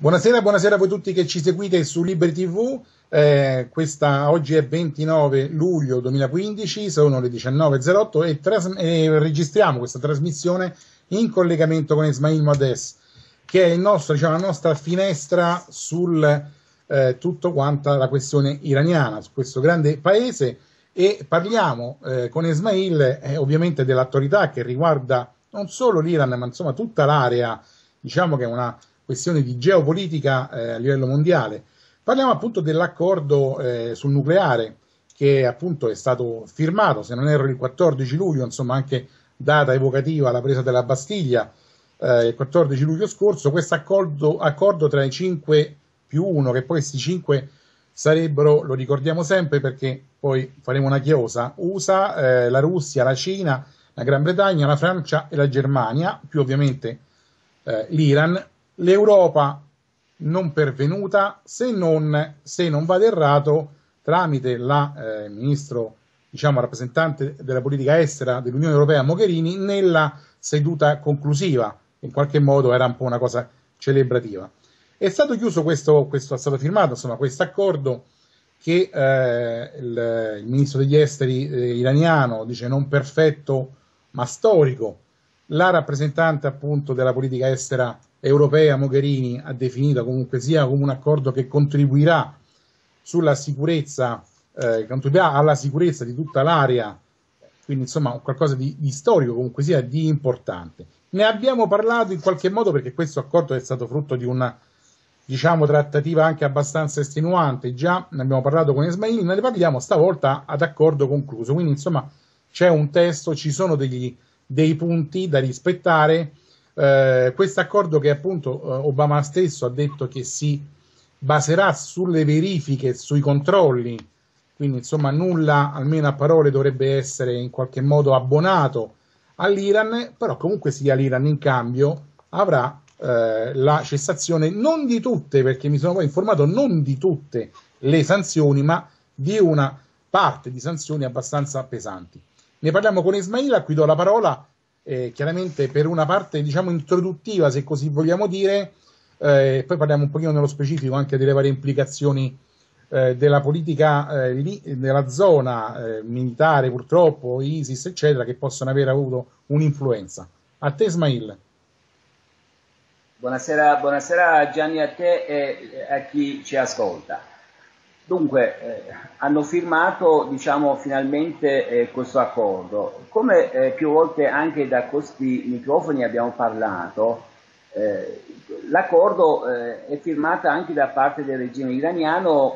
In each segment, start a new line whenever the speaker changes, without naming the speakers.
Buonasera, buonasera a voi tutti che ci seguite su Liberi TV. Oggi è 29 luglio 2015, sono le 19.08 e registriamo questa trasmissione in collegamento con Ismail Modes, che è la nostra finestra sul tutto quanta la questione iraniana, su questo grande paese, e parliamo con Ismail ovviamente dell'attualità che riguarda non solo l'Iran, ma insomma tutta l'area, diciamo che è una questione di geopolitica a livello mondiale. Parliamo appunto dell'accordo sul nucleare che appunto è stato firmato, se non erro il 14 luglio, insomma anche data evocativa alla presa della Bastiglia, il 14 luglio scorso. Questo accordo tra i 5 più 1, che poi questi 5 sarebbero, lo ricordiamo sempre perché poi faremo una chiosa, USA, la Russia, la Cina, la Gran Bretagna, la Francia e la Germania, più ovviamente l'Iran. L'Europa non pervenuta, se non vado errato, tramite il ministro, diciamo, rappresentante della politica estera dell'Unione Europea Mogherini, nella seduta conclusiva. In qualche modo era un po' una cosa celebrativa. È stato chiuso è stato firmato, insomma, questo accordo che il ministro degli esteri iraniano dice non perfetto ma storico. La rappresentante appunto della politica estera europea Mogherini ha definito comunque sia come un accordo che contribuirà sulla sicurezza, contribuirà alla sicurezza di tutta l'area, quindi insomma qualcosa di storico, comunque sia di importante. Ne abbiamo parlato in qualche modo perché questo accordo è stato frutto di una, diciamo, trattativa anche abbastanza estenuante. Già ne abbiamo parlato con Ismail, ne parliamo stavolta ad accordo concluso, quindi insomma c'è un testo, ci sono dei punti da rispettare. Questo accordo che appunto Obama stesso ha detto che si baserà sulle verifiche, sui controlli, quindi insomma nulla, almeno a parole, dovrebbe essere in qualche modo abbonato all'Iran, però comunque sia l'Iran in cambio avrà la cessazione non di tutte, perché mi sono poi informato, non di tutte le sanzioni, ma di una parte di sanzioni abbastanza pesanti. Ne parliamo con Ismail, a cui do la parola. Chiaramente per una parte, diciamo, introduttiva, se così vogliamo dire, poi parliamo un pochino nello specifico anche delle varie implicazioni della politica nella zona militare, purtroppo, ISIS, eccetera, che possono aver avuto un'influenza. A te, Ismail.
Buonasera Gianni, a te e a chi ci ascolta. Dunque, hanno firmato, diciamo, finalmente questo accordo. Come più volte anche da questi microfoni abbiamo parlato, l'accordo è firmato anche da parte del regime iraniano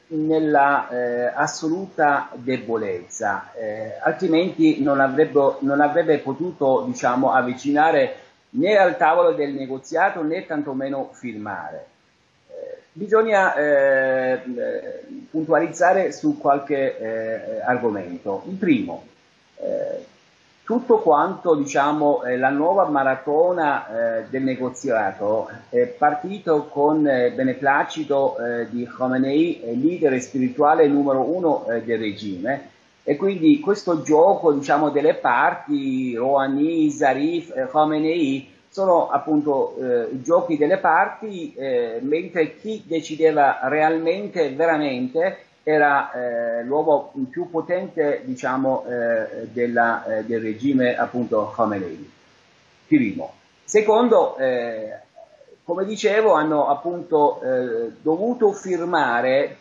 nella assoluta debolezza, altrimenti non avrebbe potuto, diciamo, avvicinare né al tavolo del negoziato né tantomeno firmare. Bisogna puntualizzare su qualche argomento. Il primo, tutto quanto, diciamo, la nuova maratona del negoziato è partito con beneplacito di Khamenei, leader spirituale numero 1 del regime, e quindi questo gioco, diciamo, delle parti, Rouhani, Zarif, Khamenei, sono appunto i giochi delle parti, mentre chi decideva realmente, veramente, era l'uomo più potente, diciamo, del regime, appunto, Khamenei. Primo. Secondo, come dicevo, hanno appunto dovuto firmare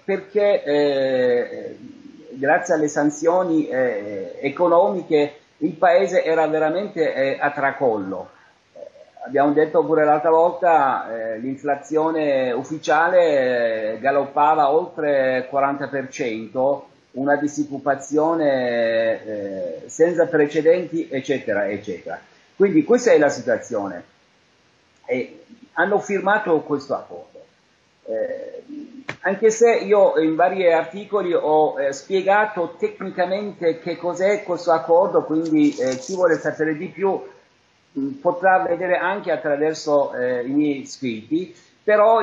perché grazie alle sanzioni economiche il paese era veramente a tracollo. Abbiamo detto pure l'altra volta, l'inflazione ufficiale galoppava oltre il 40%, una disoccupazione senza precedenti, eccetera, eccetera. Quindi questa è la situazione. Hanno firmato questo accordo. Anche se io in vari articoli ho spiegato tecnicamente che cos'è questo accordo, quindi chi vuole sapere di più potrà vedere anche attraverso i miei scritti, però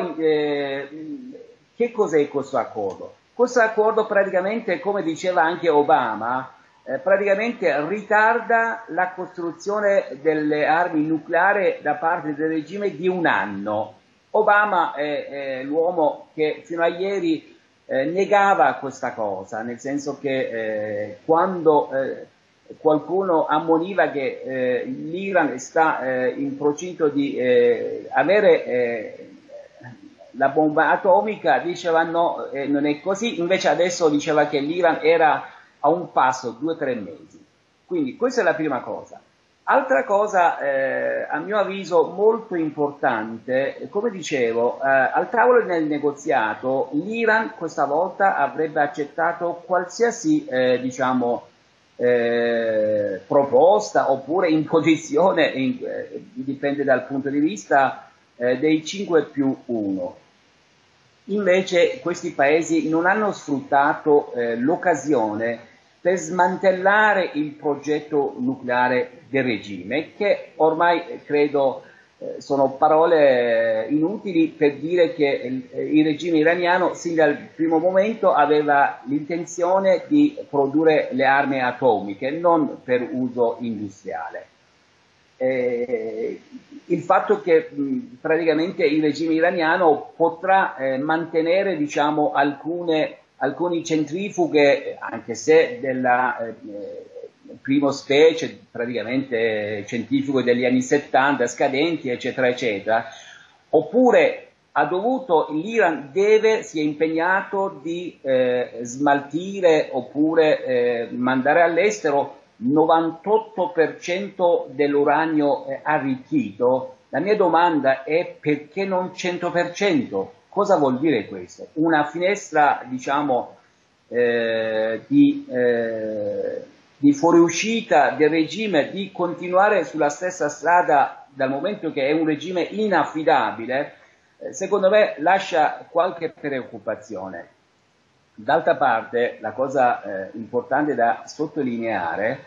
che cos'è questo accordo? Questo accordo praticamente, come diceva anche Obama, praticamente ritarda la costruzione delle armi nucleari da parte del regime di un anno. Obama è l'uomo che fino a ieri negava questa cosa, nel senso che quando qualcuno ammoniva che l'Iran sta in procinto di avere la bomba atomica, diceva no, non è così, invece adesso diceva che l'Iran era a un passo, 2 o 3 mesi. Quindi questa è la prima cosa. Altra cosa, a mio avviso, molto importante, come dicevo, al tavolo del negoziato l'Iran questa volta avrebbe accettato qualsiasi, proposta oppure imposizione, dipende dal punto di vista dei 5+1. Invece questi paesi non hanno sfruttato l'occasione per smantellare il progetto nucleare del regime, che ormai credo sono parole inutili per dire che il regime iraniano sin dal primo momento aveva l'intenzione di produrre le armi atomiche, non per uso industriale. Il fatto che praticamente il regime iraniano potrà mantenere, diciamo, alcuni centrifughe, anche se della primo specie, praticamente centrifughe degli anni 70, scadenti, eccetera, eccetera, oppure l'Iran si è impegnato di smaltire oppure mandare all'estero 98% dell'uranio arricchito. La mia domanda è: perché non 100%? Cosa vuol dire questo? Una finestra, diciamo, di fuoriuscita del regime, di continuare sulla stessa strada, dal momento che è un regime inaffidabile, secondo me lascia qualche preoccupazione. D'altra parte, la cosa importante da sottolineare,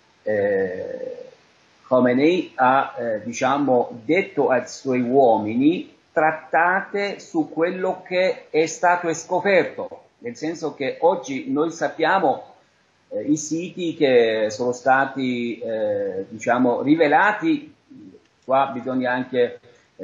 Khamenei ha diciamo, detto ai suoi uomini: trattate su quello che è stato scoperto, nel senso che oggi noi sappiamo i siti che sono stati diciamo, rivelati. Qua bisogna anche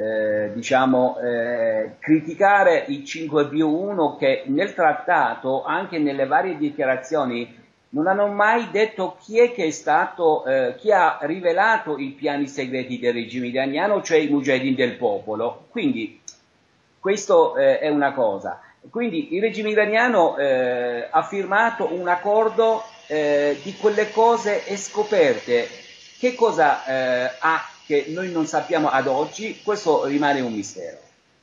criticare i 5+1 che nel trattato, anche nelle varie dichiarazioni, non hanno mai detto chi è che è stato, chi ha rivelato i piani segreti del regime iraniano, cioè i mujahideen del popolo. Quindi questo è una cosa. Quindi il regime iraniano ha firmato un accordo di quelle cose scoperte. Che cosa ha che noi non sappiamo ad oggi? Questo rimane un mistero.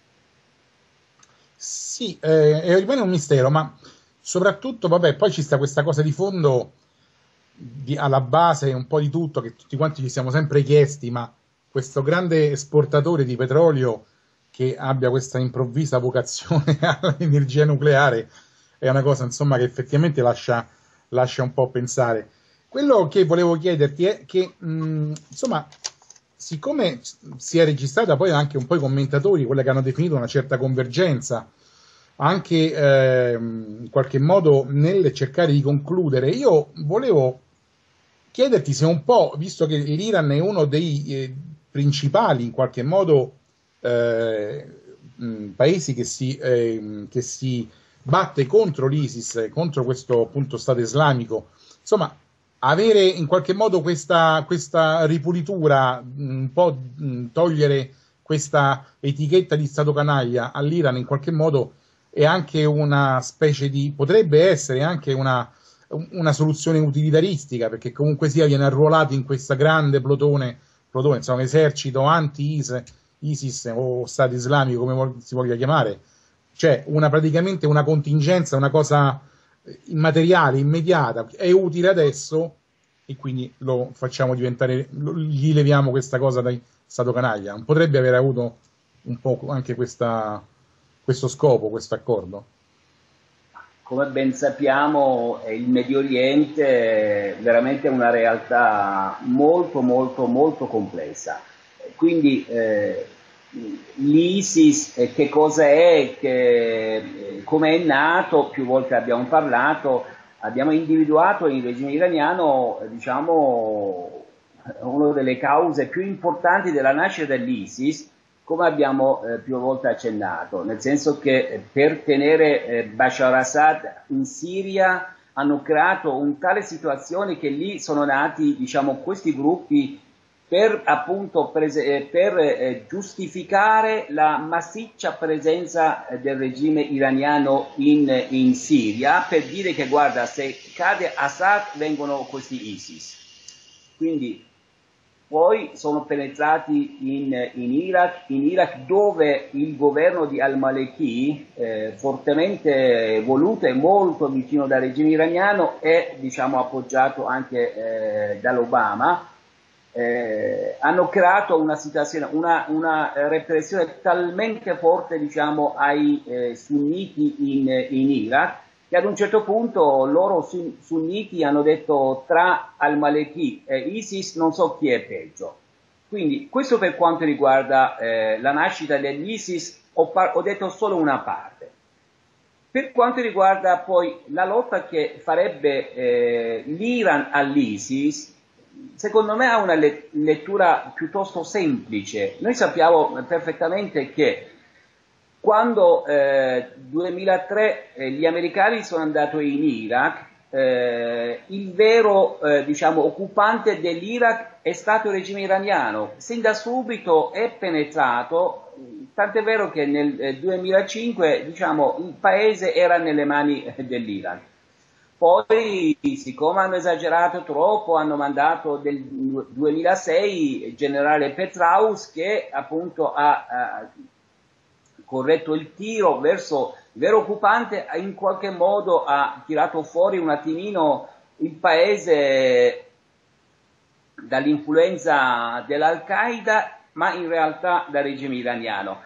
Sì, rimane un mistero, ma soprattutto, vabbè, poi ci sta questa cosa di fondo alla base un po' di tutto, che tutti quanti ci siamo sempre chiesti: ma questo grande esportatore di petrolio che abbia questa improvvisa vocazione all'energia nucleare è una cosa, insomma, che effettivamente lascia un po' pensare. Quello che volevo chiederti è che, insomma, siccome si è registrata poi anche un po' i commentatori, quelle che hanno definito una certa convergenza, anche in qualche modo nel cercare di concludere, io volevo chiederti se un po', visto che l'Iran è uno dei principali, in qualche modo, paesi che si batte contro l'ISIS, contro questo appunto Stato islamico, insomma, avere in qualche modo questa ripulitura, un po' togliere questa etichetta di Stato canaglia all'Iran, in qualche modo è anche una specie di, potrebbe essere anche una soluzione utilitaristica, perché comunque sia viene arruolato in questa grande plotone, insomma, esercito anti-ISIS o Stato islamico, come si voglia chiamare, cioè praticamente una contingenza, una cosa immateriale, immediata, è utile adesso e quindi lo facciamo diventare, gli leviamo questa cosa dai Stato canaglia. Non potrebbe aver avuto un po' anche questo scopo, questo accordo?
Come ben sappiamo, il Medio Oriente è veramente una realtà molto molto molto complessa, quindi l'ISIS che cosa è, come è nato, più volte abbiamo parlato, abbiamo individuato il regime iraniano, diciamo, una delle cause più importanti della nascita dell'ISIS come abbiamo più volte accennato, nel senso che per tenere Bashar al-Assad in Siria hanno creato un tale situazione che lì sono nati, diciamo, questi gruppi per appunto giustificare la massiccia presenza del regime iraniano in Siria, per dire che guarda, se cade Assad vengono questi ISIS. Quindi poi sono penetrati in Iraq dove il governo di al-Maliki, fortemente voluto e molto vicino dal regime iraniano e diciamo appoggiato anche dall'Obama, hanno creato una situazione, una repressione talmente forte, diciamo, ai sunniti in Iraq, che ad un certo punto loro sunniti hanno detto tra al-Maliki e ISIS non so chi è peggio. Quindi questo per quanto riguarda la nascita dell'ISIS, ho detto solo una parte. Per quanto riguarda poi la lotta che farebbe l'Iran all'ISIS, secondo me ha una lettura piuttosto semplice. Noi sappiamo perfettamente che quando nel 2003 gli americani sono andati in Iraq, il vero diciamo, occupante dell'Iraq è stato il regime iraniano. Sin da subito è penetrato, tant'è vero che nel 2005 diciamo, il paese era nelle mani dell'Iran. Poi, siccome hanno esagerato troppo, hanno mandato nel 2006 il generale Petraeus che appunto ha corretto il tiro verso il vero occupante, in qualche modo ha tirato fuori un attimino il paese dall'influenza dell'Al-Qaeda, ma in realtà dal regime iraniano.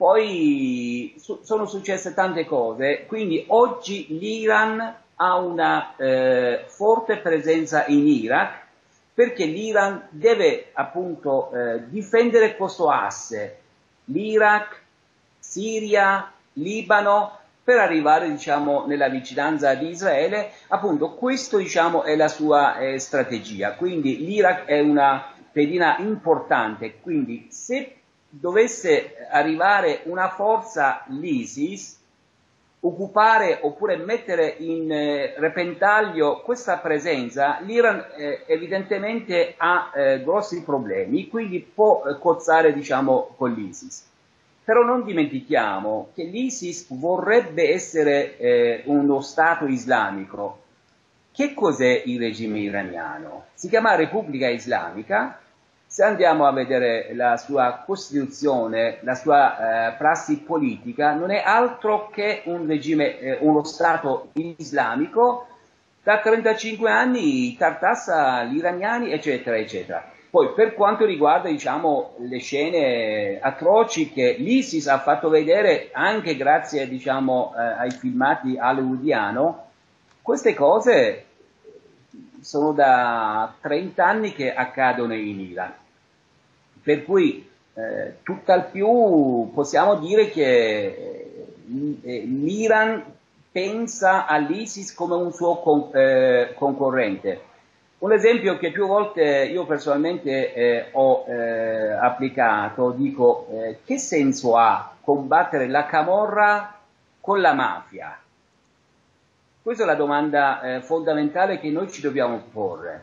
Poi sono successe tante cose, quindi oggi l'Iran ha una forte presenza in Iraq, perché l'Iran deve appunto difendere questo asse, l'Iraq, Siria, Libano, per arrivare diciamo nella vicinanza di Israele. Appunto questo diciamo è la sua strategia, quindi l'Iraq è una pedina importante, quindi se dovesse arrivare una forza l'ISIS, occupare oppure mettere in repentaglio questa presenza, l'Iran evidentemente ha grossi problemi, quindi può cozzare diciamo con l'ISIS. Però non dimentichiamo che l'ISIS vorrebbe essere uno Stato islamico. Che cos'è il regime iraniano? Si chiama Repubblica Islamica. Se andiamo a vedere la sua Costituzione, la sua prassi politica, non è altro che un regime, uno Stato islamico. Da 35 anni tartassa gli iraniani, eccetera, eccetera. Poi per quanto riguarda diciamo, le scene atroci che l'ISIS ha fatto vedere anche grazie diciamo, ai filmati hollywoodiano, queste cose sono da 30 anni che accadono in Iran. Per cui tutt'al più possiamo dire che l'Iran pensa all'ISIS come un suo concorrente. Un esempio che più volte io personalmente ho applicato, dico, che senso ha combattere la camorra con la mafia? Questa è la domanda fondamentale che noi ci dobbiamo porre.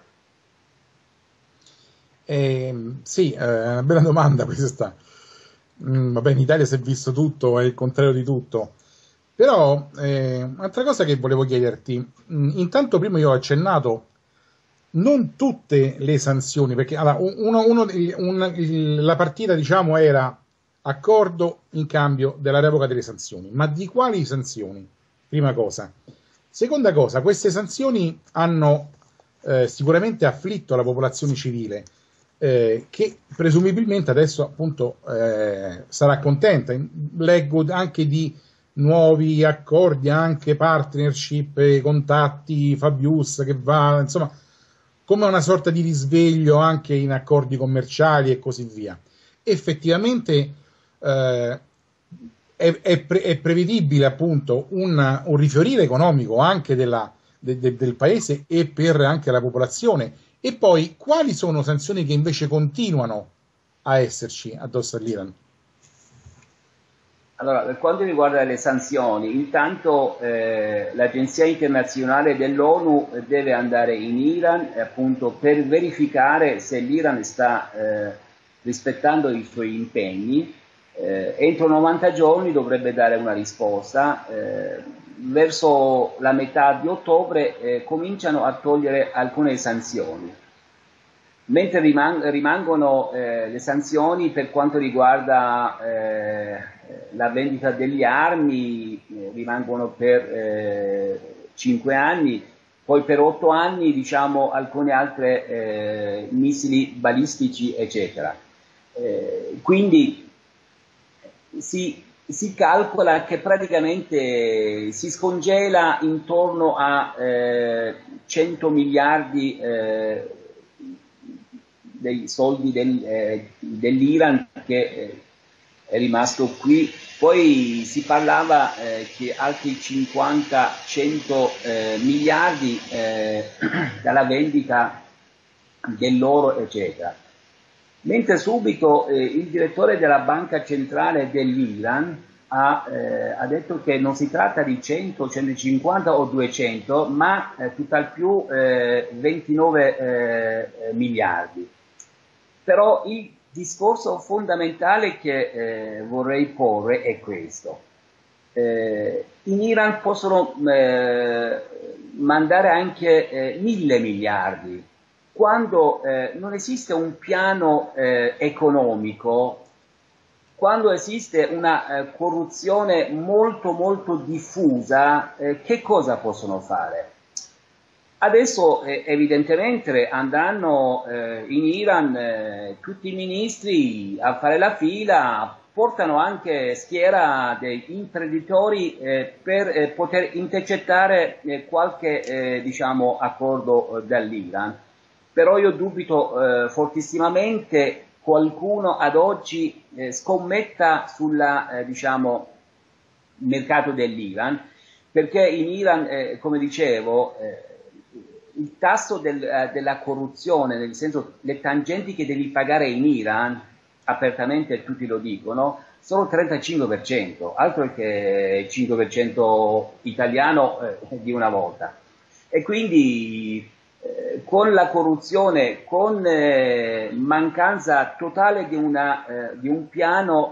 Sì, è una bella domanda questa. Vabbè, in Italia si è visto tutto, è il contrario di tutto. Però, un'altra cosa che volevo chiederti, intanto prima io ho accennato non tutte le sanzioni, perché allora, la partita diciamo era accordo in cambio della revoca delle sanzioni, ma di quali sanzioni? Prima cosa. Seconda cosa, queste sanzioni hanno sicuramente afflitto la popolazione civile, che presumibilmente adesso appunto sarà contenta. Leggo anche di nuovi accordi, anche partnership, contatti, Fabius che va, insomma, come una sorta di risveglio anche in accordi commerciali e così via. Effettivamente è prevedibile appunto un rifiorire economico anche del paese e per anche la popolazione. E poi quali sono sanzioni che invece continuano a esserci addosso all'Iran?
Allora, per quanto riguarda le sanzioni, intanto l'Agenzia internazionale dell'ONU deve andare in Iran appunto per verificare se l'Iran sta rispettando i suoi impegni. Entro 90 giorni dovrebbe dare una risposta. Verso la metà di ottobre cominciano a togliere alcune sanzioni. Mentre rimangono le sanzioni per quanto riguarda la vendita delle armi, rimangono per 5 anni, poi per 8 anni diciamo alcune altre missili balistici eccetera. Quindi si calcola che praticamente si scongela intorno a 100 miliardi dei soldi dell'Iran che è rimasto qui. Poi si parlava che altri 50-100 miliardi dalla vendita dell'oro eccetera. Mentre subito il direttore della banca centrale dell'Iran ha detto che non si tratta di 100, 150 o 200, ma tutt'al più 29 miliardi. Però il discorso fondamentale che vorrei porre è questo. In Iran possono mandare anche 1000 miliardi. Quando non esiste un piano economico, quando esiste una corruzione molto molto diffusa, che cosa possono fare? Adesso evidentemente andranno in Iran tutti i ministri a fare la fila, portano anche schiera degli imprenditori per poter intercettare qualche diciamo, accordo dall'Iran. Però io dubito fortissimamente qualcuno ad oggi scommetta sul diciamo, mercato dell'Iran, perché in Iran, come dicevo, il tasso della corruzione, nel senso le tangenti che devi pagare in Iran, apertamente tutti lo dicono, sono 35%, altro che il 5% italiano di una volta. E quindi con la corruzione, con mancanza totale di un piano,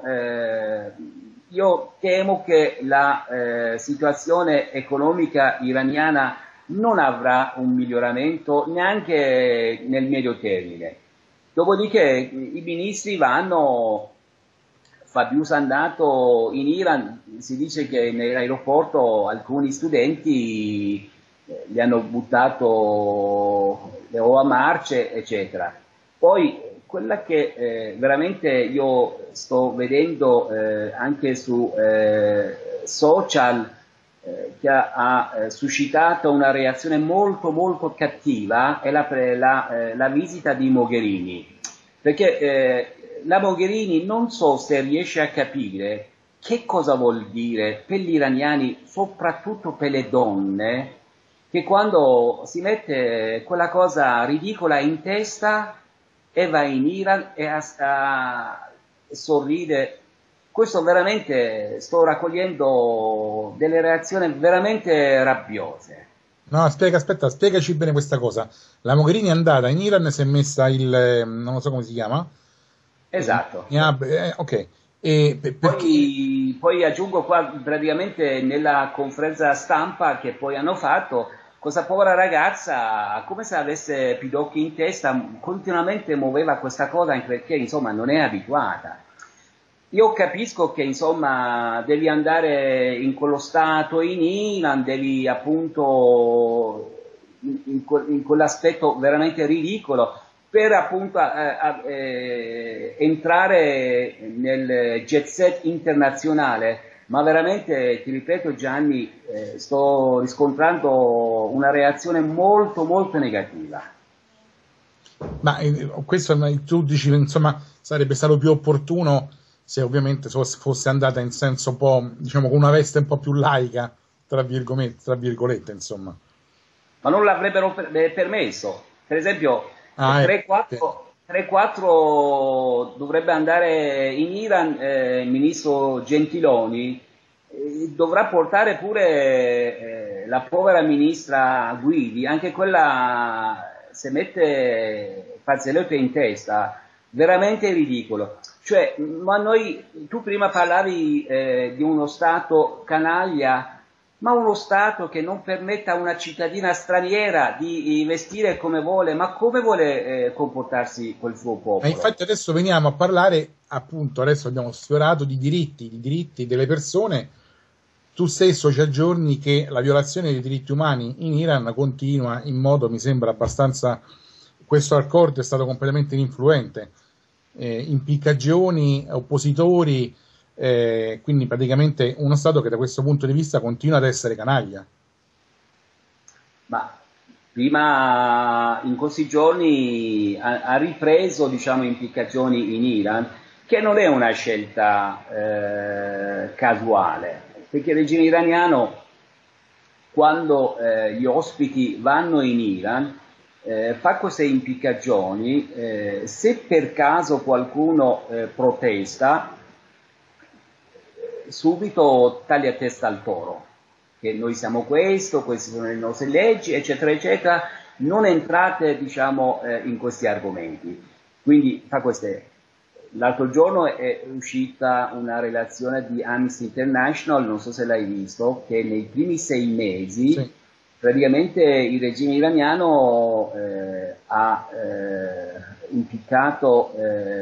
io temo che la situazione economica iraniana non avrà un miglioramento neanche nel medio termine. Dopodiché i ministri vanno, Fabius è andato in Iran, si dice che nell'aeroporto alcuni studenti li hanno buttato le uova marce, eccetera. Poi quella che veramente io sto vedendo anche su social, che ha suscitato una reazione molto molto cattiva, è la visita di Mogherini, perché la Mogherini non so se riesce a capire che cosa vuol dire per gli iraniani, soprattutto per le donne, che quando si mette quella cosa ridicola in testa e va in Iran e sorride. Questo veramente, sto raccogliendo delle reazioni veramente rabbiose.
No, aspetta, spiegaci bene questa cosa. La Mogherini è andata in Iran e si è messa non lo so come si chiama.
Esatto.
Ok.
Poi aggiungo qua praticamente nella conferenza stampa che poi hanno fatto, questa povera ragazza, come se avesse pidocchi in testa, continuamente muoveva questa cosa anche perché insomma non è abituata. Io capisco che insomma devi andare in quello stato in Iran, devi appunto in quell'aspetto veramente ridicolo per appunto entrare nel jet set internazionale, ma veramente ti ripeto Gianni, sto riscontrando una reazione molto molto negativa.
Ma questo tu dici insomma sarebbe stato più opportuno se ovviamente fosse andata in senso un po', diciamo, con una veste un po' più laica, tra virgolette, insomma.
Ma non l'avrebbero permesso. Per esempio, 3-4 3-4 dovrebbe andare in Iran il ministro Gentiloni, dovrà portare pure la povera ministra Guidi, anche quella se mette fazzolette in testa, veramente ridicolo. Cioè, ma tu prima parlavi di uno Stato canaglia, ma uno Stato che non permetta a una cittadina straniera di vestire come vuole, ma come vuole comportarsi quel suo
E
popolo?
infatti adesso veniamo a parlare, appunto, adesso abbiamo sfiorato di diritti delle persone. Tu stesso ci aggiorni che la violazione dei diritti umani in Iran continua in modo, mi sembra, abbastanza... Questo accordo è stato completamente ininfluente. Impiccagioni, oppositori, quindi praticamente uno Stato che da questo punto di vista continua ad essere canaglia.
Ma prima, in questi giorni, ha ripreso, diciamo, impiccagioni in Iran, che non è una scelta casuale, perché il regime iraniano, quando gli ospiti vanno in Iran, fa queste impiccagioni, se per caso qualcuno protesta, subito taglia a testa al toro, che noi siamo questo, queste sono le nostre leggi, eccetera, eccetera, non entrate, diciamo, in questi argomenti. Quindi fa queste... L'altro giorno è uscita una relazione di Amnesty International, non so se l'hai visto, che nei primi 6 mesi
Sì.
praticamente il regime iraniano ha impiccato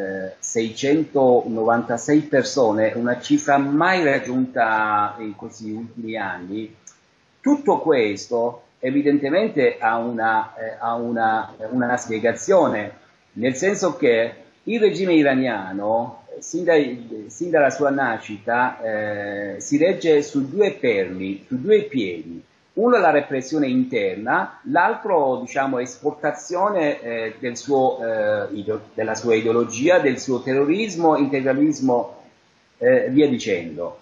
696 persone, una cifra mai raggiunta in questi ultimi anni. Tutto questo evidentemente ha una spiegazione, nel senso che il regime iraniano, sin dalla sua nascita, si regge su 2 perni, su 2 piedi. Uno è la repressione interna, l'altro, diciamo, esportazione della sua ideologia, del suo terrorismo, integralismo, via dicendo.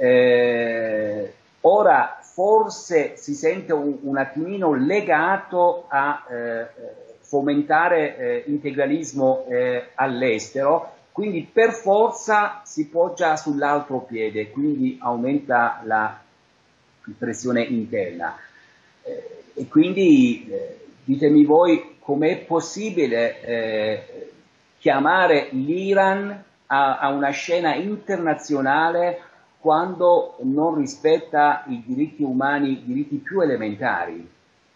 Ora forse si sente un attimino legato a fomentare integralismo all'estero, quindi per forza si poggia sull'altro piede, quindi aumenta la pressione interna. E quindi ditemi voi com'è possibile chiamare l'Iran a una scena internazionale quando non rispetta i diritti umani, i diritti più elementari.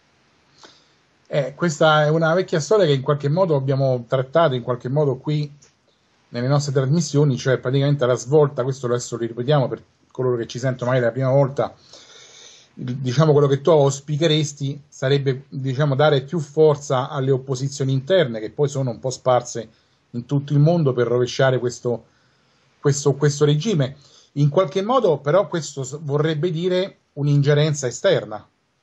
Questa è una vecchia storia che in qualche modo abbiamo trattato in qualche modo qui nelle nostre trasmissioni, cioè praticamente la svolta, questo adesso lo ripetiamo per coloro che ci sentono magari la prima volta, diciamo quello che tu auspicheresti sarebbe, diciamo, dare più forza alle opposizioni interne che poi sono un po' sparse in tutto il mondo per rovesciare questo regime. In qualche modo però questo vorrebbe dire un'ingerenza esterna.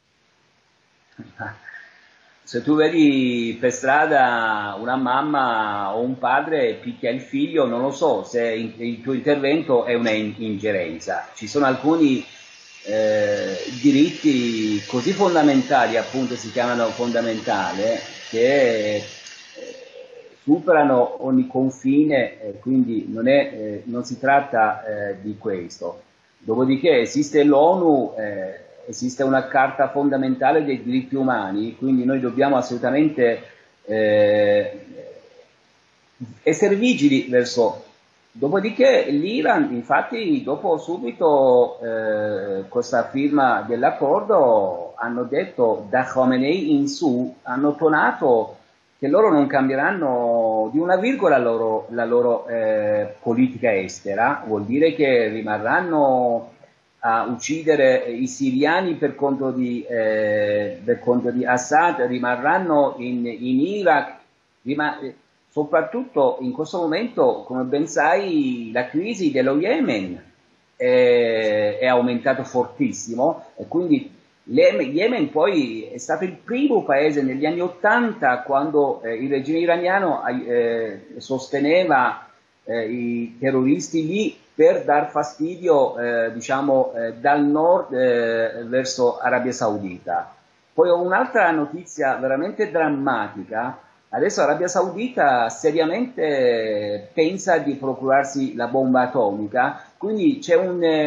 Se tu vedi per strada una mamma o un padre picchia il figlio, non lo so se il tuo intervento è una ingerenza. Ci sono alcuni diritti così fondamentali, appunto si chiamano fondamentali, che superano ogni confine, quindi non si tratta di questo. Dopodiché esiste l'ONU, esiste una carta fondamentale dei diritti umani, quindi noi dobbiamo assolutamente essere vigili verso. Dopodiché l'Iran, infatti, dopo subito questa firma dell'accordo, hanno detto da Khomeini in su, hanno tonato che loro non cambieranno di una virgola la loro politica estera, vuol dire che rimarranno a uccidere i siriani per conto di Assad, rimarranno in Iraq, soprattutto in questo momento, come ben sai, la crisi dello Yemen è aumentato fortissimo e quindi Yemen poi è stato il primo paese negli anni '80 quando il regime iraniano sosteneva i terroristi lì per dar fastidio diciamo dal nord verso Arabia Saudita. Poi ho un'altra notizia veramente drammatica. Adesso l'Arabia Saudita seriamente pensa di procurarsi la bomba atomica, quindi c'è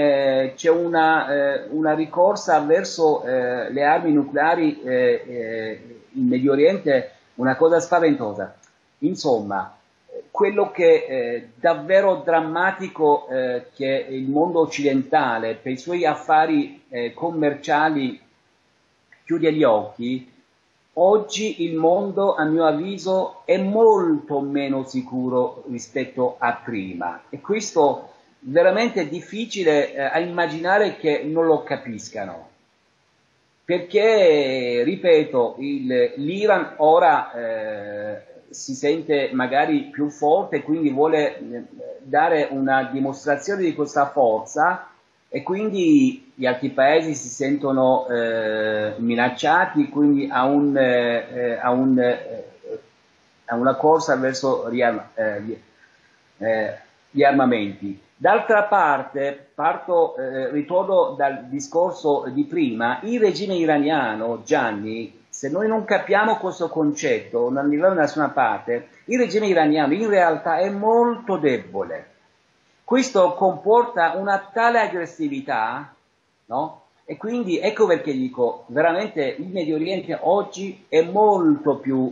una ricorsa verso le armi nucleari in Medio Oriente, una cosa spaventosa. Insomma, quello che è davvero drammatico che il mondo occidentale per i suoi affari commerciali chiude gli occhi. Oggi il mondo, a mio avviso, è molto meno sicuro rispetto a prima, e questo veramente è difficile a immaginare che non lo capiscano, perché, ripeto, l'Iran ora si sente magari più forte, quindi vuole dare una dimostrazione di questa forza, e quindi gli altri paesi si sentono minacciati, quindi a una corsa verso gli armamenti. D'altra parte, ritorno dal discorso di prima, il regime iraniano, Gianni, se noi non capiamo questo concetto, non andiamo da nessuna parte, il regime iraniano in realtà è molto debole. Questo comporta una tale aggressività, no? E quindi ecco perché dico, veramente il Medio Oriente oggi è molto più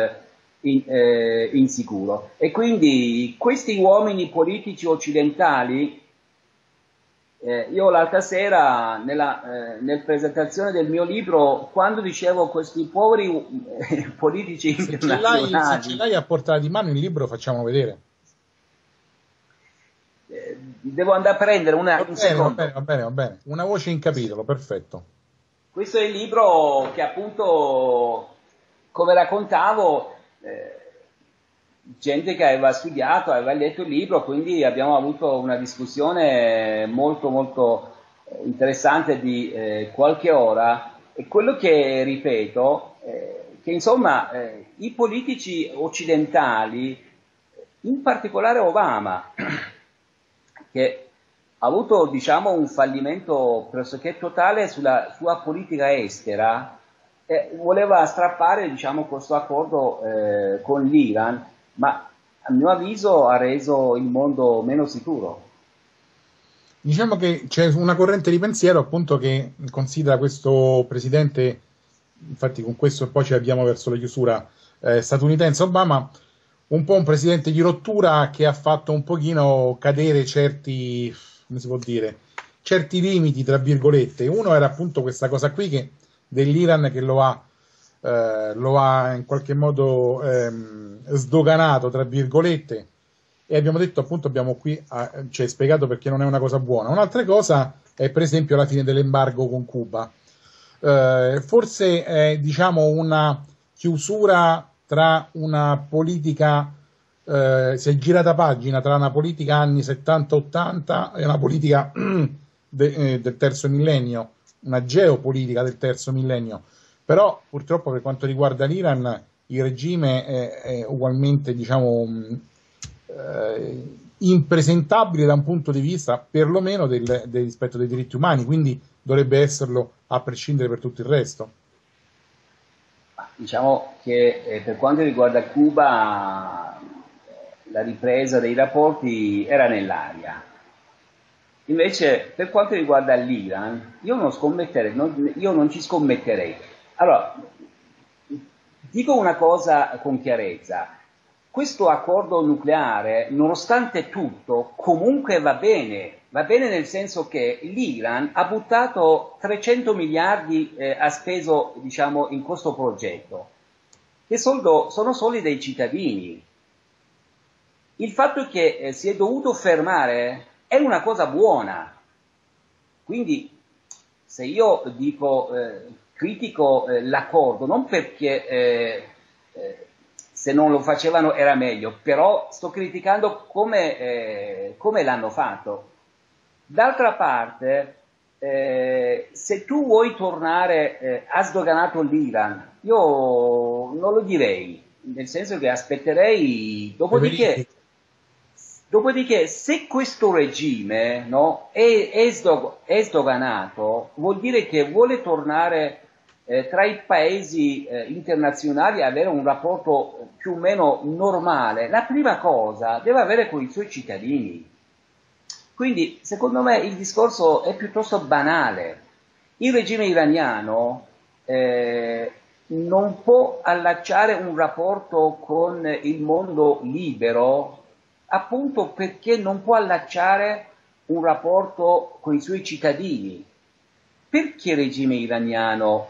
insicuro. E quindi questi uomini politici occidentali, io l'altra sera nella presentazione del mio libro, quando dicevo questi poveri politici internazionali...
Se ce l'hai a portata di mano il libro, facciamo vedere.
Devo andare a prendere un secondo.
Va bene. Una voce in capitolo, perfetto.
Questo è il libro che, appunto, come raccontavo, gente che aveva studiato, aveva letto il libro, quindi abbiamo avuto una discussione molto molto interessante di qualche ora, e quello che ripeto, che insomma i politici occidentali, in particolare Obama, che ha avuto, diciamo, un fallimento pressoché totale sulla sua politica estera, voleva strappare, diciamo, questo accordo con l'Iran, ma a mio avviso ha reso il mondo meno sicuro.
Diciamo che c'è una corrente di pensiero, appunto, che considera questo presidente, infatti con questo poi ci abbiamo verso la chiusura, statunitense, Obama, un po' un presidente di rottura che ha fatto un pochino cadere certi, come si può dire, certi limiti, tra virgolette. Uno era appunto questa cosa qui dell'Iran che lo ha in qualche modo sdoganato, tra virgolette, e abbiamo detto, appunto, abbiamo qui cioè, spiegato perché non è una cosa buona. Un'altra cosa è per esempio la fine dell'embargo con Cuba. Forse è, diciamo, una chiusura tra una politica, si è girata pagina tra una politica anni 70-80 e una politica del terzo millennio, una geopolitica del terzo millennio. Però purtroppo per quanto riguarda l'Iran il regime è ugualmente, diciamo, impresentabile da un punto di vista perlomeno del rispetto dei diritti umani, quindi dovrebbe esserlo a prescindere per tutto il resto.
Diciamo che per quanto riguarda Cuba la ripresa dei rapporti era nell'aria. Invece per quanto riguarda l'Iran io non ci scommetterei. Allora, dico una cosa con chiarezza: questo accordo nucleare, nonostante tutto, comunque va bene nel senso che l'Iran ha buttato 300 miliardi, ha speso, diciamo, in questo progetto, che sono soldi dei cittadini. Il fatto che si è dovuto fermare è una cosa buona. Quindi se io dico, critico l'accordo, non perché se non lo facevano era meglio, però sto criticando come l'hanno fatto. D'altra parte, se tu vuoi tornare, ha sdoganato l'Iran, io non lo direi, nel senso che aspetterei, dopodiché se questo regime, no, è sdoganato, vuol dire che vuole tornare tra i paesi internazionali avere un rapporto più o meno normale, la prima cosa deve avere con i suoi cittadini. Quindi, secondo me, il discorso è piuttosto banale. Il regime iraniano non può allacciare un rapporto con il mondo libero, appunto perché non può allacciare un rapporto con i suoi cittadini. Perché il regime iraniano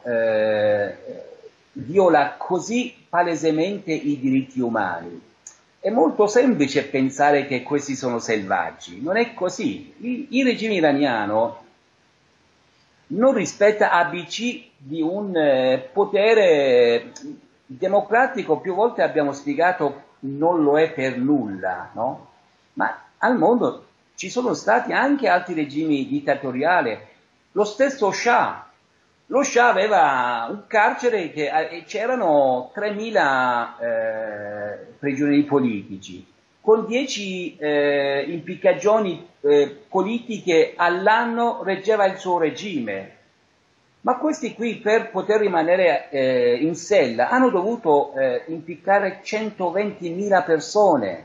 viola così palesemente i diritti umani? È molto semplice pensare che questi sono selvaggi, non è così. Il regime iraniano non rispetta ABC di un potere democratico, più volte abbiamo spiegato non lo è per nulla, no? Ma al mondo ci sono stati anche altri regimi dittatoriali, lo stesso Shah. Lo Shah aveva un carcere che c'erano 3.000 prigionieri politici, con 10 impiccagioni politiche all'anno reggeva il suo regime. Ma questi qui, per poter rimanere in sella, hanno dovuto impiccare 120.000 persone.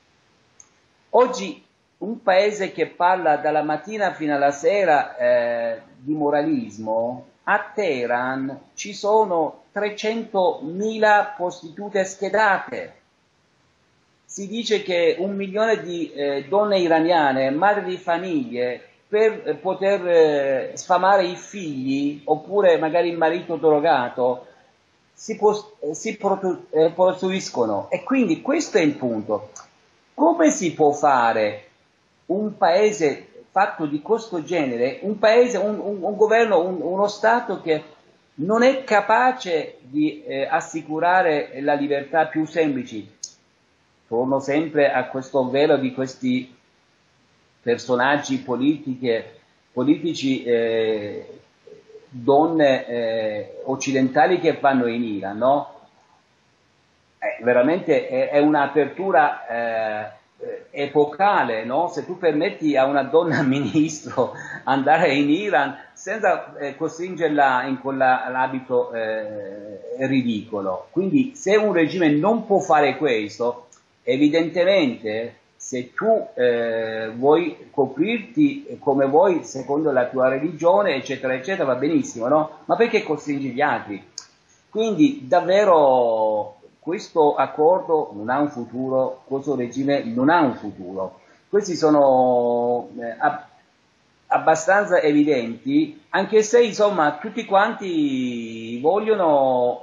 Oggi un paese che parla dalla mattina fino alla sera di moralismo, a Teheran ci sono 300.000 prostitute schedate. Si dice che 1 milione di donne iraniane, madri di famiglie, per poter sfamare i figli, oppure magari il marito drogato, si prostituiscono. E quindi questo è il punto. Come si può fare un paese fatto di questo genere, un paese, un governo, uno Stato che non è capace di assicurare la libertà più semplici? Torno sempre a questo velo di questi personaggi politici, donne occidentali che vanno in Iran, no? Veramente è un'apertura epocale, no? Se tu permetti a una donna ministro andare in Iran senza costringerla in quell'abito ridicolo. Quindi se un regime non può fare questo, evidentemente se tu vuoi coprirti come vuoi secondo la tua religione, eccetera, eccetera, va benissimo, no? Ma perché costringi gli altri? Quindi davvero questo accordo non ha un futuro, questo regime non ha un futuro. Questi sono abbastanza evidenti, anche se insomma tutti quanti vogliono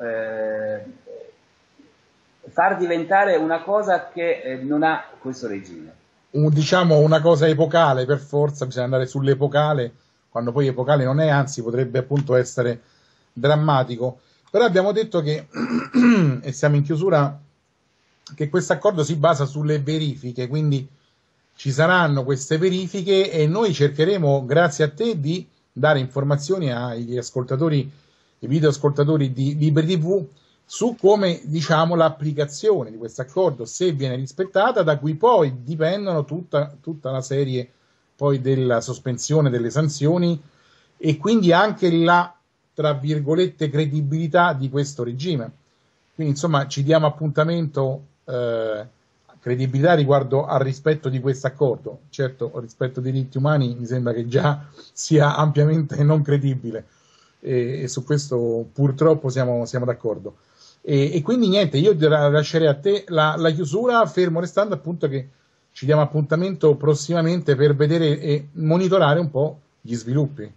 far diventare una cosa che non ha questo regime.
Diciamo una cosa epocale, per forza bisogna andare sull'epocale, quando poi epocale non è, anzi potrebbe appunto essere drammatico. Però abbiamo detto che, e siamo in chiusura, che questo accordo si basa sulle verifiche, quindi ci saranno queste verifiche e noi cercheremo, grazie a te, di dare informazioni agli ascoltatori, ai videoascoltatori di Liberi TV, su come, diciamo, l'applicazione di questo accordo, se viene rispettata, da cui poi dipendono tutta la serie poi della sospensione delle sanzioni e quindi anche la, tra virgolette, credibilità di questo regime. Quindi insomma ci diamo appuntamento, credibilità riguardo al rispetto di questo accordo. Certo, rispetto ai diritti umani mi sembra che già sia ampiamente non credibile e su questo purtroppo siamo d'accordo. E quindi niente, io lascerei a te la chiusura, fermo restando appunto che ci diamo appuntamento prossimamente per vedere e monitorare un po' gli sviluppi.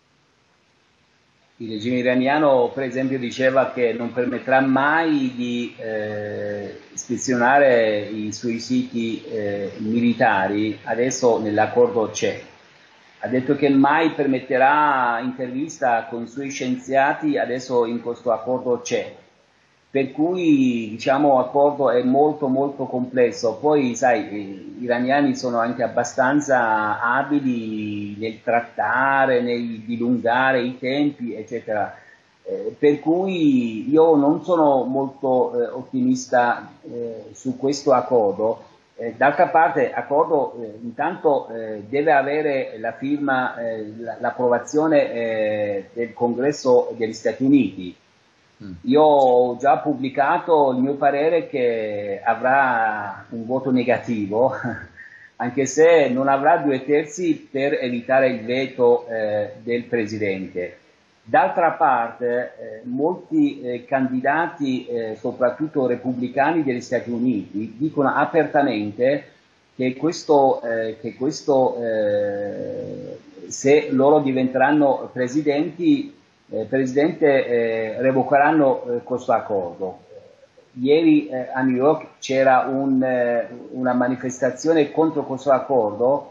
Il regime iraniano, per esempio, diceva che non permetterà mai di ispezionare i suoi siti militari, adesso nell'accordo c'è. Ha detto che mai permetterà intervista con i suoi scienziati, adesso in questo accordo c'è. Per cui, diciamo, l'accordo è molto molto complesso. Poi, sai, gli iraniani sono anche abbastanza abili nel trattare, nel dilungare i tempi, eccetera. Per cui io non sono molto ottimista su questo accordo D'altra parte, accordo intanto deve avere la firma, l'approvazione del Congresso degli Stati Uniti. Io ho già pubblicato il mio parere che avrà un voto negativo, anche se non avrà 2/3 per evitare il veto del Presidente. D'altra parte, molti candidati, soprattutto repubblicani degli Stati Uniti, dicono apertamente che se loro diventeranno presidente, revocheranno questo accordo. Ieri a New York c'era una manifestazione contro questo accordo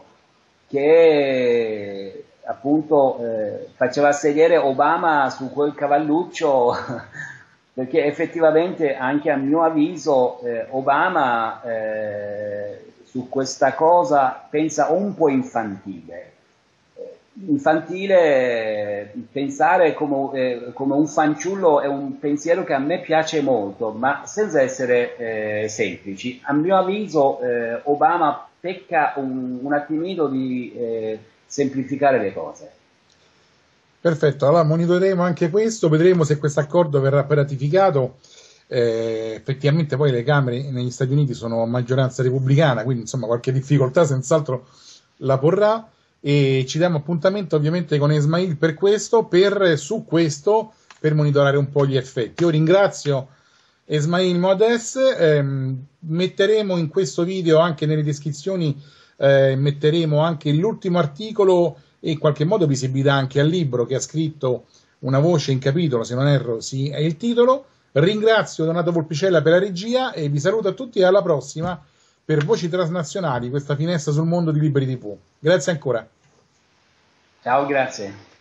che appunto faceva sedere Obama su quel cavalluccio perché effettivamente anche a mio avviso Obama su questa cosa pensa un po' infantile. Pensare come un fanciullo è un pensiero che a me piace molto, ma senza essere semplici. A mio avviso Obama pecca un attimino di semplificare le cose.
Perfetto, allora monitoreremo anche questo, vedremo se questo accordo verrà poi ratificato. Effettivamente poi le Camere negli Stati Uniti sono a maggioranza repubblicana, quindi insomma qualche difficoltà senz'altro la porrà, e ci diamo appuntamento ovviamente con Esmail per monitorare un po' gli effetti. Io ringrazio Esmail Modes, metteremo in questo video anche nelle descrizioni, metteremo anche l'ultimo articolo e in qualche modo visibilità anche al libro che ha scritto Una voce in capitolo, se non erro sì è il titolo. Ringrazio Donato Volpicella per la regia e vi saluto a tutti e alla prossima per Voci Transnazionali, questa finestra sul mondo di Liberi TV. Grazie ancora.
Ciao, grazie.